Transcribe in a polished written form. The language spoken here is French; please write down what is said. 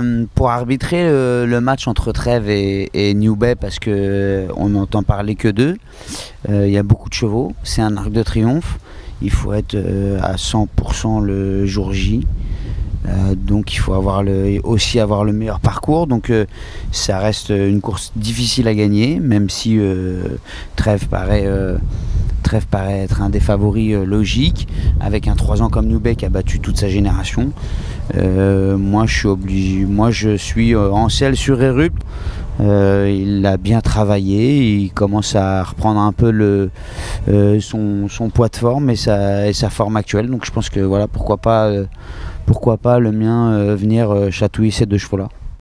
pour arbitrer le match entre Trèves et New Bay, parce qu'on n'entend parler que d'eux, il y a beaucoup de chevaux, c'est un Arc de Triomphe, il faut être à 100% le jour J. Donc il faut aussi avoir le meilleur parcours, donc ça reste une course difficile à gagner, même si Trèves paraît être un des favoris logiques, avec un 3 ans comme New Bay qui a battu toute sa génération. Moi je suis en selle sur Erup. Il a bien travaillé, il commence à reprendre un peu son poids de forme et sa forme actuelle, donc je pense que voilà, pourquoi pas le mien venir chatouiller ces deux chevaux là.